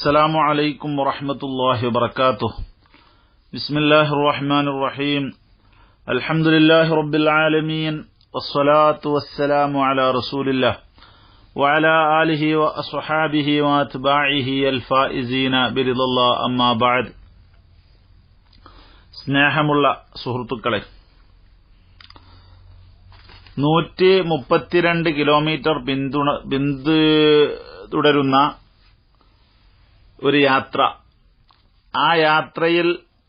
السلام عليكم ورحمة الله وبركاته. بسم الله الرحمن الرحيم. الحمد لله رب العالمين والصلاة والسلام على رسول الله وعلى آله وأصحابه وأتباعه الفائزين برضا الله أما بعد. സ്നേഹമുള്ള സുഹൃത്തുക്കളെ, 132 കിലോമീറ്റർ പിന്തുടരുന്ന ഒരു യാത്ര. ആ യാത്രയിൽ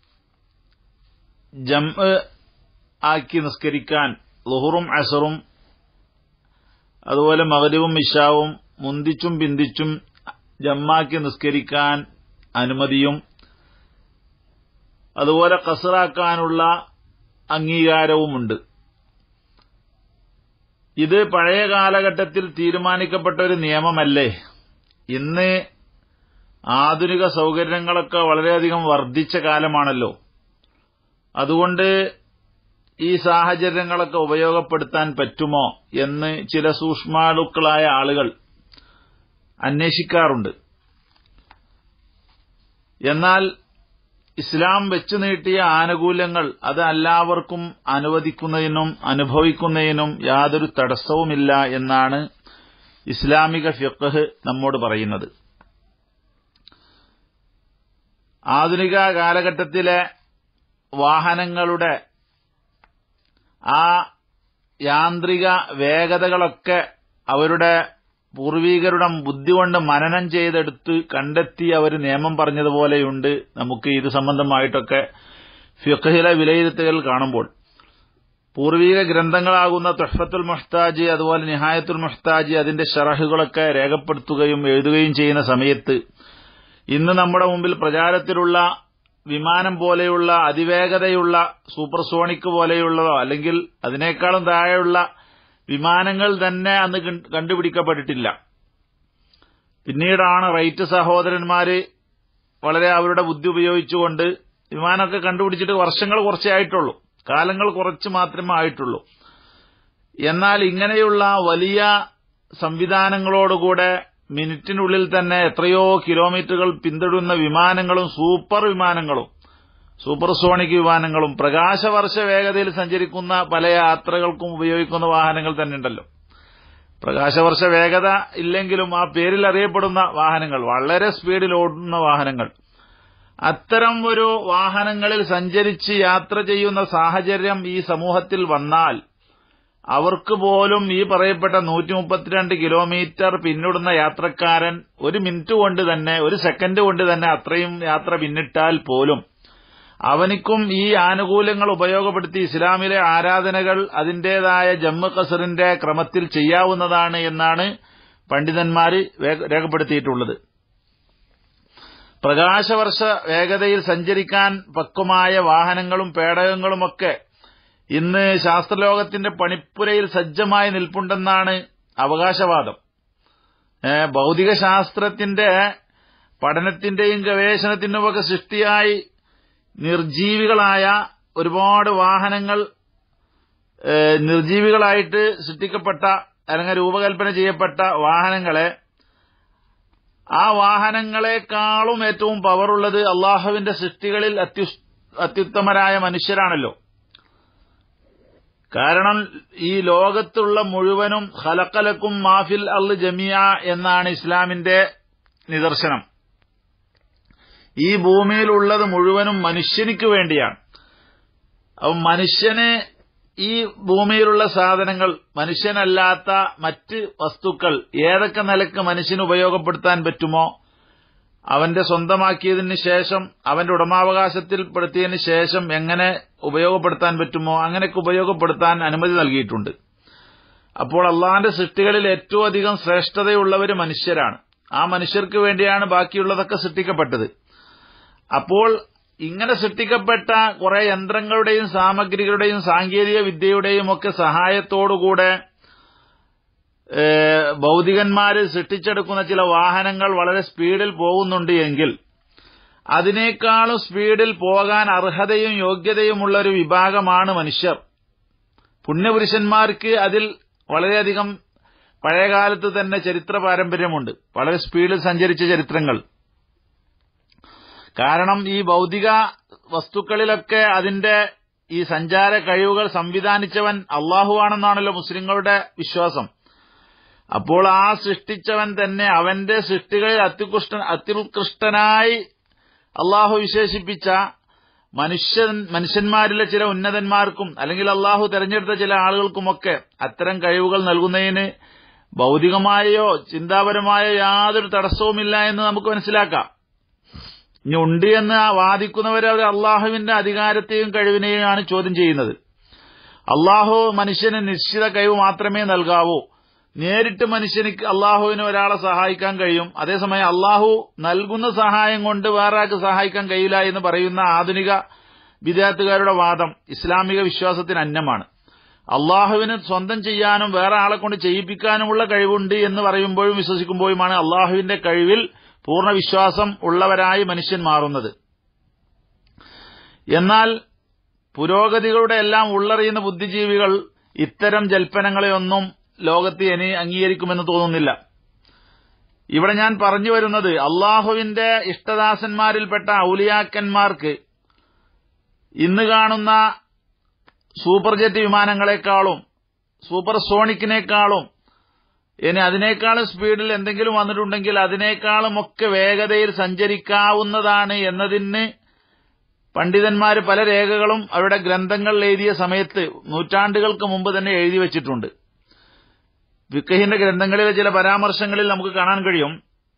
ജംഅ് ആക്കി നിസ്കരിക്കാൻ ളുഹറും അസറും അതുപോലെ മഗ്രിബും ഇശാവും മുന്തിച്ചും പിന്തിച്ചും ജമ്മാക്കി നിസ്കരിക്കാൻ അനുമതിയും അതുപോലെ ഖസ്റാക്കാനുള്ള അംഗീകാരവുമുണ്ട്. ഇത് പഴയ കാലഘട്ടത്തിൽ തീരുമാനിക്കപ്പെട്ട ഒരു നിയമമല്ലേ? ഇന്ന് ആധുനിക സൗകര്യങ്ങളൊക്കെ വളരെയധികം വർദ്ധിച്ച കാലമാണല്ലോ. അതുകൊണ്ട് ഈ സാഹചര്യങ്ങളൊക്കെ ഉപയോഗപ്പെടുത്താൻ പറ്റുമോ എന്ന് ചില സൂക്ഷ്മാളുക്കളായ ആളുകൾ അന്വേഷിക്കാറുണ്ട്. എന്നാൽ ഇസ്ലാം വെച്ചു നീട്ടിയ ആനുകൂല്യങ്ങൾ അത് എല്ലാവർക്കും അനുവദിക്കുന്നതിനും അനുഭവിക്കുന്നതിനും യാതൊരു തടസ്സവുമില്ല എന്നാണ് ഇസ്ലാമിക ഫിഖ്ഹ് നമ്മോട് പറയുന്നത്. ആധുനിക കാലഘട്ടത്തിലെ വാഹനങ്ങളുടെ ആ യാന്ത്രിക വേഗതകളൊക്കെ അവരുടെ പൂർവീകരുടെ ബുദ്ധി കൊണ്ട് മനനം ചെയ്തെടുത്ത് കണ്ടെത്തി അവർ നിയമം പറഞ്ഞതുപോലെയുണ്ട്. നമുക്ക് ഇത് സംബന്ധമായിട്ടൊക്കെ ഫിഖ്ഹിലെ വിലയിരുത്തലുകൾ കാണുമ്പോൾ പൂർവീക ഗ്രന്ഥങ്ങളാകുന്ന തുഹ്ഫത്തുൽ മുഹ്താജ് അതുപോലെ നിഹായത്തുൽ മുഹ്താജ് അതിന്റെ ശറഹുകളൊക്കെ രേഖപ്പെടുത്തുകയും എഴുതുകയും ചെയ്യുന്ന സമയത്ത് ഇന്ന് നമ്മുടെ മുമ്പിൽ പ്രചാരത്തിലുള്ള വിമാനം പോലെയുള്ള അതിവേഗതയുള്ള സൂപ്പർസോണിക് പോലെയുള്ളതോ അല്ലെങ്കിൽ അതിനേക്കാളും താഴെയുള്ള വിമാനങ്ങൾ തന്നെ അന്ന് കണ്ടുപിടിക്കപ്പെട്ടിട്ടില്ല. പിന്നീടാണ് റൈറ്റ് സഹോദരന്മാര് വളരെ അവരുടെ ബുദ്ധി ഉപയോഗിച്ചുകൊണ്ട് വിമാനമൊക്കെ കണ്ടുപിടിച്ചിട്ട് വർഷങ്ങൾ കുറച്ചേ ആയിട്ടുള്ളൂ, കാലങ്ങൾ കുറച്ച് മാത്രമേ ആയിട്ടുള്ളൂ. എന്നാൽ ഇങ്ങനെയുള്ള വലിയ സംവിധാനങ്ങളോടുകൂടെ മിനിറ്റിനുള്ളിൽ തന്നെ എത്രയോ കിലോമീറ്ററുകൾ പിന്തുടരുന്ന വിമാനങ്ങളും സൂപ്പർസോണിക് വിമാനങ്ങളും പ്രകാശവർഷ വേഗതയിൽ സഞ്ചരിക്കുന്ന പല യാത്രകൾക്കും ഉപയോഗിക്കുന്ന വാഹനങ്ങൾ തന്നെ ഉണ്ടല്ലോ. പ്രകാശവർഷ വേഗത ഇല്ലെങ്കിലും ആ പേരിൽ അറിയപ്പെടുന്ന വാഹനങ്ങൾ, വളരെ സ്പീഡിൽ ഓടുന്ന വാഹനങ്ങൾ, അത്തരം ഒരു വാഹനങ്ങളിൽ സഞ്ചരിച്ച് യാത്ര ചെയ്യുന്ന സാഹചര്യം ഈ സമൂഹത്തിൽ വന്നാൽ അവർക്ക് പോലും ഈ പറയപ്പെട്ട 132 കിലോമീറ്റർ പിന്നിടുന്ന യാത്രക്കാരൻ ഒരു മിനിറ്റ് കൊണ്ട് തന്നെ, ഒരു സെക്കൻഡ് കൊണ്ട് തന്നെ അത്രയും യാത്ര പിന്നിട്ടാൽ പോലും അവനിക്കും ഈ ആനുകൂല്യങ്ങൾ ഉപയോഗപ്പെടുത്തി ഇസ്ലാമിലെ ആരാധനകൾ അതിന്റേതായ ജംഅ് ഖസ്റിന്റെ ക്രമത്തിൽ ചെയ്യാവുന്നതാണ് എന്നാണ് പണ്ഡിതന്മാർ രേഖപ്പെടുത്തിയിട്ടുള്ളത്. പ്രകാശവർഷ വേഗതയിൽ സഞ്ചരിക്കാൻ പക്വമായ വാഹനങ്ങളും പേടകങ്ങളുമൊക്കെ ഇന്ന് ശാസ്ത്രലോകത്തിന്റെ പണിപ്പുരയിൽ സജ്ജമായി നിൽപ്പുണ്ടെന്നാണ് അവകാശവാദം. ഭൗതിക ശാസ്ത്രത്തിന്റെ പഠനത്തിന്റെയും ഗവേഷണത്തിനുമൊക്കെ സൃഷ്ടിയായി നിർജീവികളായ ഒരുപാട് വാഹനങ്ങൾ നിർജീവികളായിട്ട് സൃഷ്ടിക്കപ്പെട്ട അല്ലെങ്കിൽ രൂപകൽപ്പന ചെയ്യപ്പെട്ട വാഹനങ്ങളെ, ആ വാഹനങ്ങളെക്കാളും ഏറ്റവും പവറുള്ളത് അള്ളാഹുവിന്റെ സൃഷ്ടികളിൽ അത്യുത്തമരായ മനുഷ്യരാണല്ലോ. കാരണം ഈ ലോകത്തുള്ള മുഴുവനും ഖലഖലക്കും മാഫിൽ അർള് ജമിഅ എന്നാണ് ഇസ്ലാമിന്റെ നിദർശനം. ഈ ഭൂമിയിലുള്ളത് മുഴുവനും മനുഷ്യനിക്ക് വേണ്ടിയാണ്. അപ്പം മനുഷ്യന് ഈ ഭൂമിയിലുള്ള സാധനങ്ങൾ, മനുഷ്യനല്ലാത്ത മറ്റ് വസ്തുക്കൾ ഏതൊക്കെ നിലക്ക് മനുഷ്യന് ഉപയോഗപ്പെടുത്താൻ പറ്റുമോ അവന്റെ സ്വന്തമാക്കിയതിന് ശേഷം, അവന്റെ ഉടമാവകാശത്തിൽപ്പെടുത്തിയതിന് ശേഷം എങ്ങനെ ഉപയോഗപ്പെടുത്താൻ പറ്റുമോ അങ്ങനെയൊക്കെ ഉപയോഗപ്പെടുത്താൻ അനുമതി നൽകിയിട്ടുണ്ട്. അപ്പോൾ അള്ളാഹുവിന്റെ സൃഷ്ടികളിൽ ഏറ്റവും അധികം ശ്രേഷ്ഠതയുള്ളവർ മനുഷ്യരാണ്. ആ മനുഷ്യർക്ക് വേണ്ടിയാണ് ബാക്കിയുള്ളതൊക്കെ സൃഷ്ടിക്കപ്പെട്ടത്. അപ്പോൾ ഇങ്ങനെ സൃഷ്ടിക്കപ്പെട്ട കുറെ യന്ത്രങ്ങളുടെയും സാമഗ്രികളുടെയും സാങ്കേതിക വിദ്യയുടെയും ഒക്കെ സഹായത്തോടുകൂടെ ഭൗതികന്മാര് സൃഷ്ടിച്ചെടുക്കുന്ന ചില വാഹനങ്ങൾ വളരെ സ്പീഡിൽ പോകുന്നുണ്ട് എങ്കിൽ അതിനേക്കാളും സ്പീഡിൽ പോകാൻ അർഹതയും യോഗ്യതയുമുള്ള ഒരു വിഭാഗമാണ് മനുഷ്യർ. പുണ്യപുരുഷന്മാർക്ക് അതിൽ വളരെയധികം പഴയകാലത്ത് തന്നെ ചരിത്ര പാരമ്പര്യമുണ്ട്. വളരെ സ്പീഡിൽ സഞ്ചരിച്ച ചരിത്രങ്ങൾ. കാരണം ഈ ഭൗതിക വസ്തുക്കളിലൊക്കെ അതിന്റെ ഈ സഞ്ചാര കഴിവുകൾ സംവിധാനിച്ചവൻ അള്ളാഹുവാണെന്നാണല്ലോ മുസ്ലിങ്ങളുടെ വിശ്വാസം. അപ്പോൾ ആ സൃഷ്ടിച്ചവൻ തന്നെ അവന്റെ സൃഷ്ടികളിൽ അത്യുത്കൃഷ്ടനായി അള്ളാഹു വിശേഷിപ്പിച്ച മനുഷ്യന്മാരിലെ ചില ഉന്നതന്മാർക്കും അല്ലെങ്കിൽ അള്ളാഹു തെരഞ്ഞെടുത്ത ചില ആളുകൾക്കുമൊക്കെ അത്തരം കഴിവുകൾ നൽകുന്നതിന് ഭൗതികമായോ ചിന്താപരമായോ യാതൊരു തടസ്സവുമില്ല എന്ന് നമുക്ക് മനസ്സിലാക്കാം. ഇനി ഉണ്ട് എന്ന് വാദിക്കുന്നവർ അവർ അള്ളാഹുവിന്റെ അധികാരത്തെയും കഴിവിനെയുമാണ് ചോദ്യം ചെയ്യുന്നത്. അള്ളാഹു മനുഷ്യന് നിശ്ചിത കഴിവ് മാത്രമേ നൽകാവൂ. നേരിട്ട് മനുഷ്യനിക്ക് അള്ളാഹുവിന് ഒരാളെ സഹായിക്കാൻ കഴിയും. അതേസമയം അള്ളാഹു നൽകുന്ന സഹായം കൊണ്ട് വേറെ ആൾക്ക് സഹായിക്കാൻ കഴിയില്ല എന്ന് പറയുന്ന ആധുനിക വിദ്യാർത്ഥികാരുടെ വാദം ഇസ്ലാമിക വിശ്വാസത്തിന് അന്യമാണ്. അള്ളാഹുവിന് സ്വന്തം ചെയ്യാനും വേറെ ആളെ കൊണ്ട് ചെയ്യിപ്പിക്കാനുമുള്ള കഴിവുണ്ട് എന്ന് പറയുമ്പോഴും വിശ്വസിക്കുമ്പോഴുമാണ് അള്ളാഹുവിന്റെ കഴിവിൽ പൂർണ്ണ വിശ്വാസം ഉള്ളവരായി മനുഷ്യൻ മാറുന്നത്. എന്നാൽ പുരോഗതികളുടെ എല്ലാം ഉള്ളറിയുന്ന ബുദ്ധിജീവികൾ ഇത്തരം ജൽപ്പനങ്ങളെയൊന്നും ലോകത്ത് ഇനി അംഗീകരിക്കുമെന്ന് തോന്നുന്നില്ല. ഇവിടെ ഞാൻ പറഞ്ഞു വരുന്നത് അള്ളാഹുവിന്റെ ഇഷ്ടദാസന്മാരിൽപ്പെട്ട ഔലിയാക്കന്മാർക്ക് ഇന്ന് കാണുന്ന സൂപ്പർ ജെറ്റ് വിമാനങ്ങളെക്കാളും സൂപ്പർ സോണിക്കിനേക്കാളും ഇനി അതിനേക്കാളും സ്പീഡിൽ എന്തെങ്കിലും വന്നിട്ടുണ്ടെങ്കിൽ അതിനേക്കാളുമൊക്കെ വേഗതയിൽ സഞ്ചരിക്കാവുന്നതാണ് എന്നതിന് പണ്ഡിതന്മാർ പല രേഖകളും അവരുടെ ഗ്രന്ഥങ്ങൾ എഴുതിയ സമയത്ത് നൂറ്റാണ്ടുകൾക്ക് മുമ്പ് തന്നെ എഴുതി വച്ചിട്ടുണ്ട്. ഫിഖഹിന്റെ ഗ്രന്ഥങ്ങളിലെ ചില പരാമർശങ്ങളിൽ നമുക്ക് കാണാൻ കഴിയും,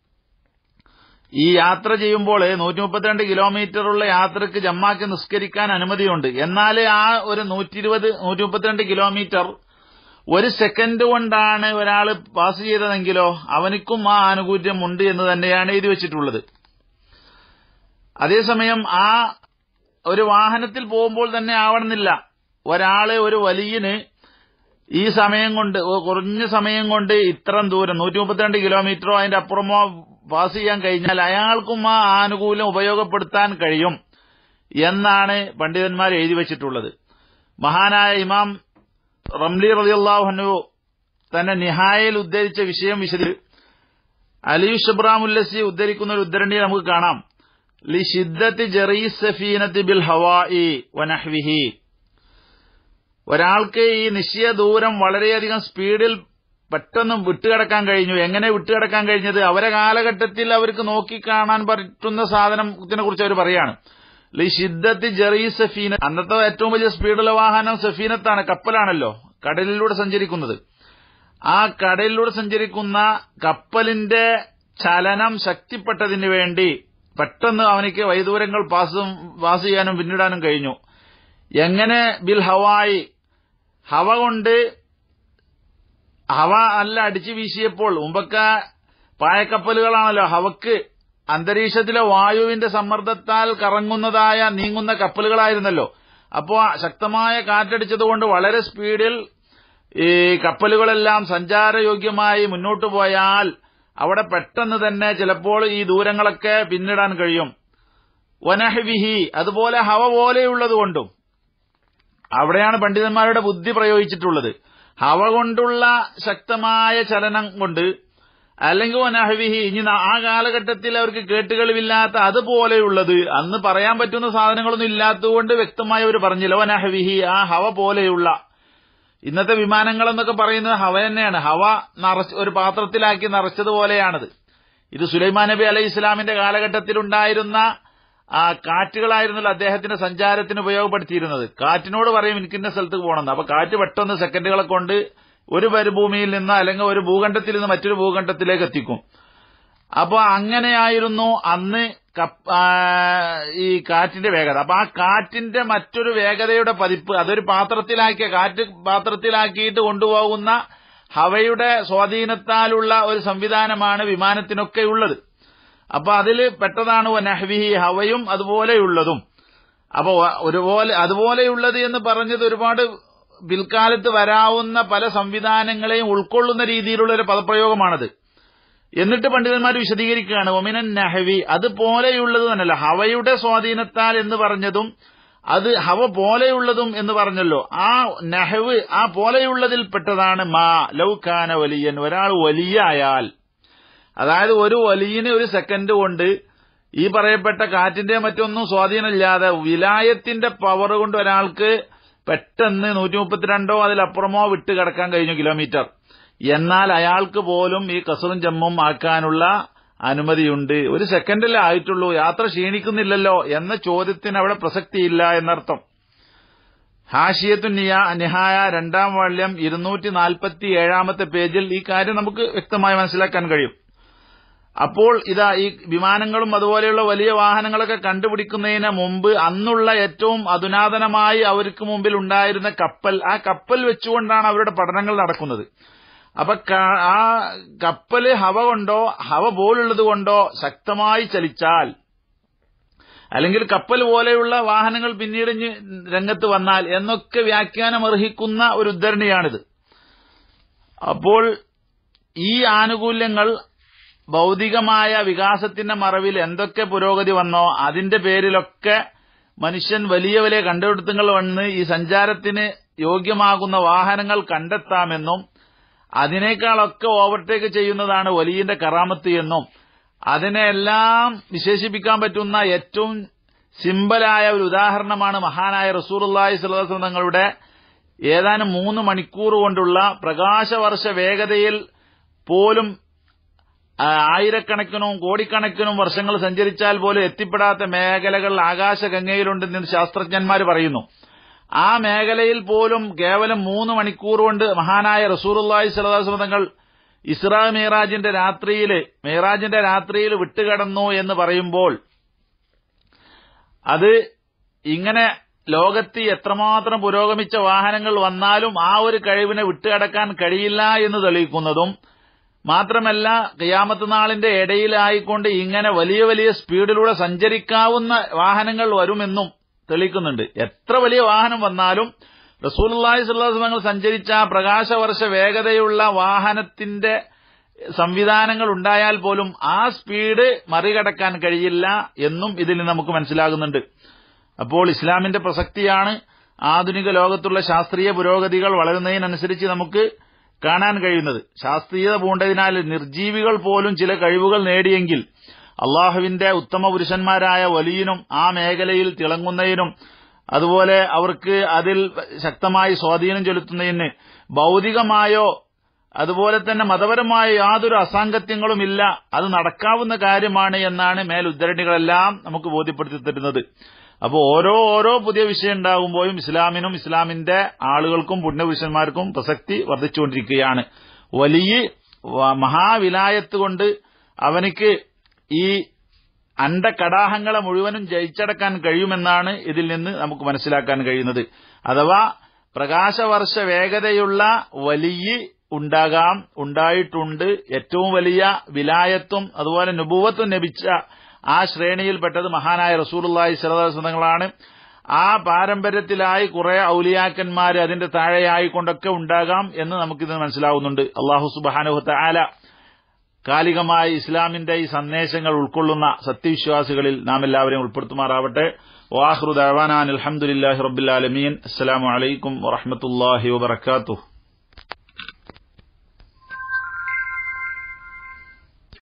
ഈ യാത്ര ചെയ്യുമ്പോൾ 132 കിലോമീറ്ററുള്ള യാത്രക്ക് ജമ്മാക്ക് നിസ്കരിക്കാൻ അനുമതിയുണ്ട്. എന്നാൽ ആ ഒരു 132 കിലോമീറ്റർ ഒരു സെക്കൻഡ് കൊണ്ടാണ് ഒരാൾ പാസ് ചെയ്തതെങ്കിലോ അവനിക്കും ആ ആനുകൂല്യം ഉണ്ട് എന്ന് തന്നെയാണ് എഴുതി വച്ചിട്ടുള്ളത്. അതേസമയം ആ ഒരു വാഹനത്തിൽ പോകുമ്പോൾ തന്നെ ആവണമെന്നില്ല. ഒരാള് ഒരു വലിയന് ഈ സമയം കൊണ്ട് കുറഞ്ഞ സമയം കൊണ്ട് ഇത്രയും ദൂരം 132 കിലോമീറ്ററോ അതിന്റെ അപ്പുറമോ പാസ് ചെയ്യാൻ കഴിഞ്ഞാൽ അയാൾക്കും ആ ആനുകൂല്യം ഉപയോഗപ്പെടുത്താൻ കഴിയും എന്നാണ് പണ്ഡിതന്മാർ എഴുതി വച്ചിട്ടുള്ളത്. മഹാനായ ഇമാം റംലി റളിയല്ലാഹു അൻഹു തന്നെ നിഹായയിൽ ഉദ്ധരിച്ച വിഷയം അലി ഷബ്രാമുല്ലസി ഉദ്ധരിക്കുന്ന ഒരു ഉദ്ധരണിയിൽ നമുക്ക് കാണാം. ലി ഷിദ്ദത്തി ജറീസ് സഫീനത്തി ബിൽ ഹവാഇ വനഹ്വിഹി. ഒരാൾക്ക് ഈ നിശ്ചയ ദൂരം വളരെയധികം സ്പീഡിൽ പെട്ടെന്ന് വിട്ടുകിടക്കാൻ കഴിഞ്ഞു. എങ്ങനെ വിട്ടുകിടക്കാൻ കഴിഞ്ഞത്? അവരെ കാലഘട്ടത്തിൽ അവർക്ക് നോക്കിക്കാണാൻ പറ്റുന്ന സാധനത്തിനെ കുറിച്ച് അവർ പറയാണ്. ലി ഷിദ്ദത്തി ജറീസ് സഫീന. അന്നത്തെ ഏറ്റവും വലിയ സ്പീഡുള്ള വാഹനം സഫീനത്താണ്, കപ്പലാണല്ലോ, കടലിലൂടെ സഞ്ചരിക്കുന്നത്. ആ കടലിലൂടെ സഞ്ചരിക്കുന്ന കപ്പലിന്റെ ചലനം ശക്തിപ്പെട്ടതിന് വേണ്ടി പെട്ടെന്ന് അവനിക്ക് വൈദൂരങ്ങൾ പാസ് ചെയ്യാനും പിന്നിടാനും കഴിഞ്ഞു. എങ്ങനെ? ബിൽ ഹവായി. ഹവ കൊണ്ട്, ഹവ അല്ല അടിച്ചു വീശിയപ്പോൾ, മുമ്പൊക്കെ പായക്കപ്പലുകളാണല്ലോ ഹവക്ക് അന്തരീക്ഷത്തിലെ വായുവിന്റെ സമ്മർദ്ദത്താൽ കറങ്ങുന്നതായ നീങ്ങുന്ന കപ്പലുകളായിരുന്നല്ലോ. അപ്പോ ശക്തമായ കാറ്റടിച്ചതുകൊണ്ട് വളരെ സ്പീഡിൽ ഈ കപ്പലുകളെല്ലാം സഞ്ചാരയോഗ്യമായി മുന്നോട്ടു പോയാൽ അവിടെ പെട്ടെന്ന് തന്നെ ചിലപ്പോൾ ഈ ദൂരങ്ങളൊക്കെ പിന്നിടാൻ കഴിയും. വനഹ്വിഹി, അതുപോലെ ഹവ പോലെയുള്ളതുകൊണ്ടും. അവിടെയാണ് പണ്ഡിതന്മാരുടെ ബുദ്ധി പ്രയോഗിച്ചിട്ടുള്ളത്. ഹവ കൊണ്ടുള്ള ശക്തമായ ചലനം കൊണ്ട്, അല്ലെങ്കിൽ വനഹ്വിഹി, ഇനി ആ കാലഘട്ടത്തിൽ അവർക്ക് കേട്ടുകളിവില്ലാത്ത അതുപോലെയുള്ളത്, അന്ന് പറയാൻ പറ്റുന്ന സാധനങ്ങളൊന്നും ഇല്ലാത്തതുകൊണ്ട് വ്യക്തമായി അവർ പറഞ്ഞില്ല. വനഹ്വിഹി, ആ ഹവ പോലെയുള്ള. ഇന്നത്തെ വിമാനങ്ങളെന്നൊക്കെ പറയുന്നത് ഹവ തന്നെയാണ്. ഹവ ഒരു പാത്രത്തിലാക്കി നിറച്ചതുപോലെയാണത്. ഇത് സുലൈമാൻ നബി അലൈഹി ഇസ്ലാമിന്റെ കാലഘട്ടത്തിലുണ്ടായിരുന്ന ആ കാറ്റുകളായിരുന്നല്ലോ അദ്ദേഹത്തിന്റെ സഞ്ചാരത്തിന് ഉപയോഗപ്പെടുത്തിയിരുന്നത്. കാറ്റിനോട് പറയും എനിക്കിന്ന സ്ഥലത്ത് പോകണമെന്ന്. അപ്പൊ കാറ്റ് പെട്ടെന്ന് സെക്കൻഡുകളെ കൊണ്ട് ഒരു മരുഭൂമിയിൽ നിന്ന് അല്ലെങ്കിൽ ഒരു ഭൂഖണ്ഡത്തിൽ നിന്ന് മറ്റൊരു ഭൂഖണ്ഡത്തിലേക്ക് എത്തിക്കും. അപ്പൊ അങ്ങനെയായിരുന്നു അന്ന് ഈ കാറ്റിന്റെ വേഗത. അപ്പൊ ആ കാറ്റിന്റെ മറ്റൊരു വേഗതയുടെ പതിപ്പ്, അതൊരു കാറ്റ് പാത്രത്തിലാക്കിയിട്ട് കൊണ്ടുപോകുന്ന ഹവയുടെ സ്വാധീനത്താലുള്ള ഒരു സംവിധാനമാണ് വിമാനത്തിനൊക്കെ ഉള്ളത്. അപ്പൊ അതിൽ പെട്ടതാണ് വനഹ്വിഹി, ഹവയും അതുപോലെയുള്ളതും. അപ്പൊ അതുപോലെയുള്ളത് എന്ന് പറഞ്ഞത് ഒരുപാട് പിൽക്കാലത്ത് വരാവുന്ന പല സംവിധാനങ്ങളെയും ഉൾക്കൊള്ളുന്ന രീതിയിലുള്ള ഒരു പദപ്രയോഗമാണത്. എന്നിട്ട് പണ്ഡിതന്മാർ വിശദീകരിക്കുകയാണ് ഒമിനൻ നഹ്വി, അതുപോലെയുള്ളത് തന്നെയല്ല, ഹവയുടെ സ്വാധീനത്താൽ എന്ന് പറഞ്ഞതും അത് ഹവ പോലെയുള്ളതും എന്ന് പറഞ്ഞല്ലോ. ആ നഹ്വ്, ആ പോലെയുള്ളതിൽ പെട്ടതാണ് മാ ലൗകാന വലിയൻ. ഒരാൾ വലിയായാൽ, അതായത് ഒരു വലിയന് ഒരു സെക്കൻഡ് കൊണ്ട് ഈ പറയപ്പെട്ട കാറ്റിന്റെ മറ്റൊന്നും സ്വാധീനമില്ലാതെ വിലായത്തിന്റെ പവർ കൊണ്ട് ഒരാൾക്ക് പെട്ടെന്ന് 132 അതിലപ്പുറമോ വിട്ട് കിടക്കാൻ കഴിഞ്ഞു കിലോമീറ്റർ. എന്നാൽ അയാൾക്ക് പോലും ഈ കസറും ജമ്മും ആക്കാനുള്ള അനുമതിയുണ്ട്. ഒരു സെക്കൻഡല്ലേ ആയിട്ടുള്ളൂ, യാത്ര ക്ഷീണിക്കുന്നില്ലല്ലോ എന്ന ചോദ്യത്തിന് അവിടെ പ്രസക്തിയില്ല എന്നർത്ഥം. ഹാഷിയത്തു നിഹായ 2ാം വാള്യം 247 പേജിൽ ഈ കാര്യം നമുക്ക് വ്യക്തമായി മനസ്സിലാക്കാൻ കഴിയും. അപ്പോൾ ഇതാ ഈ വിമാനങ്ങളും അതുപോലെയുള്ള വലിയ വാഹനങ്ങളൊക്കെ കണ്ടുപിടിക്കുന്നതിന് മുമ്പ് അന്നുള്ള ഏറ്റവും അധുനാതനമായി അവർക്ക് മുമ്പിൽ ഉണ്ടായിരുന്ന കപ്പൽ, ആ കപ്പൽ വെച്ചുകൊണ്ടാണ് അവരുടെ പഠനങ്ങൾ നടക്കുന്നത്. അപ്പൊ ആ കപ്പല് ഹവ പോലുള്ളത് കൊണ്ടോ ശക്തമായി ചലിച്ചാൽ, അല്ലെങ്കിൽ കപ്പൽ പോലെയുള്ള വാഹനങ്ങൾ പിന്നീട് രംഗത്ത് വന്നാൽ എന്നൊക്കെ വ്യാഖ്യാനം അർഹിക്കുന്ന ഒരു ഉദ്ധരണിയാണിത്. അപ്പോൾ ഈ ആനുകൂല്യങ്ങൾ ഭൗതികമായ വികാസത്തിന്റെ മറവിൽ എന്തൊക്കെ പുരോഗതി വന്നോ അതിന്റെ പേരിലൊക്കെ മനുഷ്യൻ വലിയ വലിയ കണ്ടുപിടുത്തങ്ങൾ വന്ന് ഈ സഞ്ചാരത്തിന് യോഗ്യമാകുന്ന വാഹനങ്ങൾ കണ്ടെത്താമെന്നും അതിനേക്കാളൊക്കെ ഓവർടേക്ക് ചെയ്യുന്നതാണ് വലിയന്റെ കറാമത്ത് എന്നും അതിനെല്ലാം വിശേഷിപ്പിക്കാൻ പറ്റുന്ന ഏറ്റവും സിമ്പിളായ ഒരു ഉദാഹരണമാണ് മഹാനായ റസൂലുള്ളാഹി സ്വല്ലല്ലാഹു അലൈഹി വസല്ലം തങ്ങളുടെ ഏതാനും 3 മണിക്കൂർ കൊണ്ടുള്ള പ്രകാശവർഷ വേഗതയിൽ പോലും ആയിരക്കണക്കിനും കോടിക്കണക്കിനും വർഷങ്ങൾ സഞ്ചരിച്ചാൽ പോലും എത്തിപ്പെടാത്ത മേഖലകൾ ആകാശഗംഗയിലുണ്ടെന്ന് ശാസ്ത്രജ്ഞന്മാർ പറയുന്നു. ആ മേഖലയിൽ പോലും കേവലം 3 മണിക്കൂർ കൊണ്ട് മഹാനായ റസൂലുള്ളാഹി സ്വല്ലല്ലാഹു അലൈഹി വസല്ലം തങ്ങൾ ഇസ്രാ മിഅ്റാജിന്റെ രാത്രിയിൽ വിട്ടുകടന്നു എന്ന് പറയുമ്പോൾ അത് ഇങ്ങനെ ലോകത്ത് എത്രമാത്രം പുരോഗമിച്ച വാഹനങ്ങൾ വന്നാലും ആ ഒരു കഴിവിനെ വിട്ടുകടക്കാൻ കഴിയില്ല എന്ന് തെളിയിക്കുന്നതും മാത്രമല്ല, ഖിയാമത്ത് നാളിന്റെ ഇടയിലായിക്കൊണ്ട് ഇങ്ങനെ വലിയ വലിയ സ്പീഡിലൂടെ സഞ്ചരിക്കാവുന്ന വാഹനങ്ങൾ വരുമെന്നും തെളിയിക്കുന്നുണ്ട്. എത്ര വലിയ വാഹനം വന്നാലും റസൂലുള്ളാഹി സ്വല്ലല്ലാഹു അലൈഹി വസല്ലം സഞ്ചരിച്ച പ്രകാശവർഷ വേഗതയുള്ള വാഹനത്തിന്റെ സംവിധാനങ്ങൾ ഉണ്ടായാൽ പോലും ആ സ്പീഡ് മറികടക്കാൻ കഴിയില്ല എന്നും ഇതിൽ നിന്ന് നമുക്ക് മനസ്സിലാകുന്നുണ്ട്. അപ്പോൾ ഇസ്ലാമിന്റെ പ്രസക്തിയാണ് ആധുനിക ലോകത്തുള്ള ശാസ്ത്രീയ പുരോഗതികൾ വളരുന്നതിനനുസരിച്ച് നമുക്ക് കാണാൻ കഴിയുന്നത്. ശാസ്ത്രീയത പൂണ്ടതിനാൽ നിർജീവികൾ പോലും ചില കഴിവുകൾ നേടിയെങ്കിൽ അള്ളാഹുവിന്റെ ഉത്തമ പുരുഷന്മാരായ വലിയനും ആ മേഖലയിൽ തിളങ്ങുന്നതിനും അതുപോലെ അവർക്ക് അതിൽ ശക്തമായി സ്വാധീനം ചെലുത്തുന്നതിന് ഭൗതികമായോ അതുപോലെ തന്നെ മതപരമായ യാതൊരു അസാംഗത്യങ്ങളുമില്ല, അത് നടക്കാവുന്ന കാര്യമാണ് എന്നാണ് മേലുദ്ധരണികളെല്ലാം നമുക്ക് ബോധ്യപ്പെടുത്തി തരുന്നത്. അപ്പോൾ ഓരോ പുതിയ വിഷയം ഉണ്ടാകുമ്പോഴും ഇസ്ലാമിനും ഇസ്ലാമിന്റെ ആളുകൾക്കും പുണ്യപുരുഷന്മാർക്കും പ്രസക്തി വർദ്ധിച്ചുകൊണ്ടിരിക്കുകയാണ്. വലിയ മഹാവിലായത്ത് കൊണ്ട് അവനിക്ക് ഈ അണ്ടകടാഹങ്ങളെ മുഴുവനും ജയിച്ചടക്കാൻ കഴിയുമെന്നാണ് ഇതിൽ നിന്ന് നമുക്ക് മനസ്സിലാക്കാൻ കഴിയുന്നത്. അഥവാ പ്രകാശവർഷ വേഗതയുള്ള വലിയ ഉണ്ടായിട്ടുണ്ട്. ഏറ്റവും വലിയ വിലായത്തും അതുപോലെ നുബുവത്തും ലഭിച്ച ആ ശ്രേണിയിൽപ്പെട്ടത് മഹാനായ റസൂലുള്ളാഹി സ്വല്ലല്ലാഹു അലൈഹി വസല്ലങ്ങളാണ്. ആ പാരമ്പര്യത്തിലായി കുറെ ഔലിയാക്കന്മാര് അതിന്റെ താഴെയായിക്കൊണ്ടൊക്കെ ഉണ്ടാകാം എന്ന് നമുക്കിത് മനസ്സിലാവുന്നുണ്ട്. അല്ലാഹു സുബ്ഹാനഹു വ തആല കാലികമായി ഇസ്ലാമിന്റെ ഈ സന്ദേശങ്ങൾ ഉൾക്കൊള്ളുന്ന സത്യവിശ്വാസികളിൽ നാം എല്ലാവരെയും ഉൾപ്പെടുത്തുമാറാവട്ടെ. വആഖിറു ദഅവാനാ അൽഹംദുലില്ലാഹി റബ്ബിൽ ആലമീൻ. അസ്സലാമു അലൈക്കും വറഹ്മത്തുള്ളാഹി വബറകാതുഹു.